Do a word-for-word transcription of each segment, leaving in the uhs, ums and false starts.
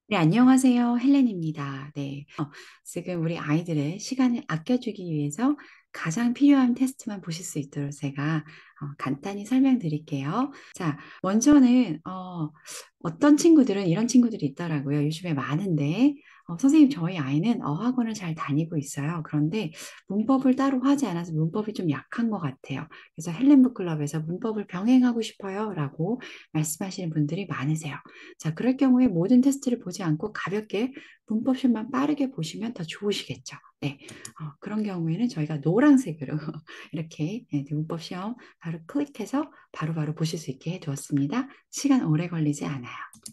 네, 안녕하세요. 헬렌입니다. 네. 어, 지금 우리 아이들의 시간을 아껴주기 위해서 가장 필요한 테스트만 보실 수 있도록 제가 어, 간단히 설명드릴게요. 자, 먼저는 어, 어떤 친구들은 이런 친구들이 있더라고요. 요즘에 많은데 어, 선생님 저희 아이는 어학원을 잘 다니고 있어요. 그런데 문법을 따로 하지 않아서 문법이 좀 약한 것 같아요. 그래서 헬렌북클럽에서 문법을 병행하고 싶어요. 라고 말씀하시는 분들이 많으세요. 자, 그럴 경우에 모든 테스트를 보지 않고 가볍게 문법식만 빠르게 보시면 더 좋으시겠죠. 네, 어, 그런 경우에는 저희가 노란색으로 이렇게 네, 문법 시험 바로 클릭해서 바로바로 보실 수 있게 해두었습니다. 시간 오래 걸리지 않아요.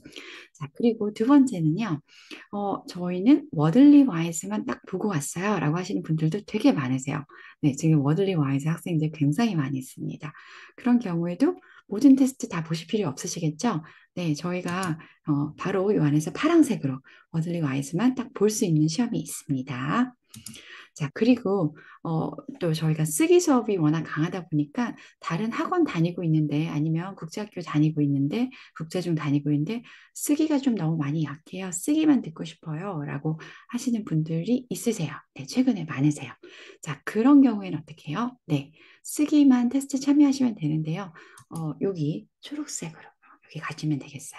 자, 그리고 두 번째는요. 어, 저희는 워들리 와이즈만 딱 보고 왔어요. 라고 하시는 분들도 되게 많으세요. 네, 지금 워들리 와이즈 학생들 굉장히 많이 있습니다. 그런 경우에도 모든 테스트 다 보실 필요 없으시겠죠? 네, 저희가 어, 바로 이 안에서 파란색으로 워들리 와이즈만 딱 볼 수 있는 시험이 있습니다. 자, 그리고 어, 또 저희가 쓰기 수업이 워낙 강하다 보니까 다른 학원 다니고 있는데 아니면 국제학교 다니고 있는데 국제중 다니고 있는데 쓰기가 좀 너무 많이 약해요. 쓰기만 듣고 싶어요. 라고 하시는 분들이 있으세요. 네, 최근에 많으세요. 자, 그런 경우에는 어떻게 해요? 네, 쓰기만 테스트 참여하시면 되는데요. 어, 여기 초록색으로 여기 가시면 되겠어요.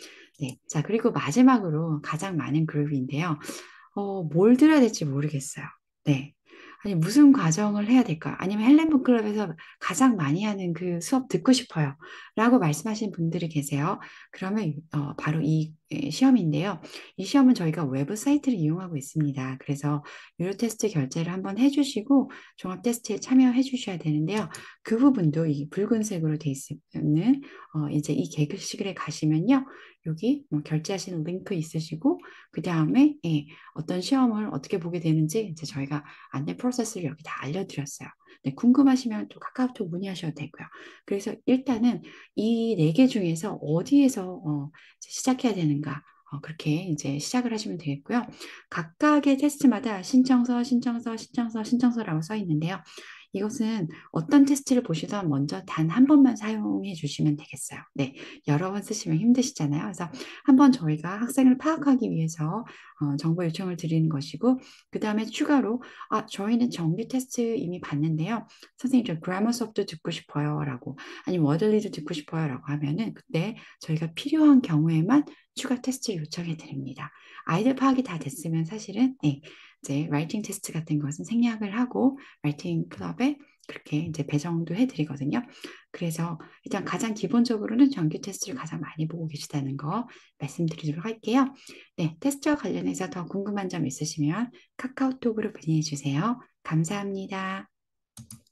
네, 자, 그리고 마지막으로 가장 많은 그룹인데요. 어, 뭘 들어야 될지 모르겠어요. 네. 아니, 무슨 과정을 해야 될까? 아니면 헬렌북 클럽에서 가장 많이 하는 그 수업 듣고 싶어요. 라고 말씀하시는 분들이 계세요. 그러면 어, 바로 이 에, 시험인데요. 이 시험은 저희가 웹 사이트를 이용하고 있습니다. 그래서 유료 테스트 결제를 한번 해주시고 종합 테스트에 참여해 주셔야 되는데요. 그 부분도 이 붉은색으로 돼 있는 어, 이제 이 게시글에 가시면요. 여기 뭐 결제하시는 링크 있으시고 그 다음에 예, 어떤 시험을 어떻게 보게 되는지 이제 저희가 안내 프로세스를 여기 다 알려드렸어요. 네, 궁금하시면 또 카카오톡 문의하셔도 되고요. 그래서 일단은 이 네 개 중에서 어디에서 어, 시작해야 되는가 어, 그렇게 이제 시작을 하시면 되겠고요. 각각의 테스트마다 신청서, 신청서, 신청서, 신청서라고 써 있는데요. 이것은 어떤 테스트를 보시던 먼저 단 한 번만 사용해 주시면 되겠어요. 네, 여러 번 쓰시면 힘드시잖아요. 그래서 한번 저희가 학생을 파악하기 위해서 어, 정보 요청을 드리는 것이고, 그 다음에 추가로, 아, 저희는 정규 테스트 이미 봤는데요. 선생님, 저 그라머 수업도 듣고 싶어요. 라고, 아니면 워들리도 듣고 싶어요. 라고 하면은, 그때 저희가 필요한 경우에만 추가 테스트를 요청해 드립니다. 아이들 파악이 다 됐으면 사실은, 네, 이제 라이팅 테스트 같은 것은 생략을 하고, 라이팅 클럽에 그렇게 이제 배정도 해드리거든요. 그래서 일단 가장 기본적으로는 정규 테스트를 가장 많이 보고 계시다는 거 말씀드리도록 할게요. 네, 테스트와 관련해서 더 궁금한 점 있으시면 카카오톡으로 문의해 주세요. 감사합니다.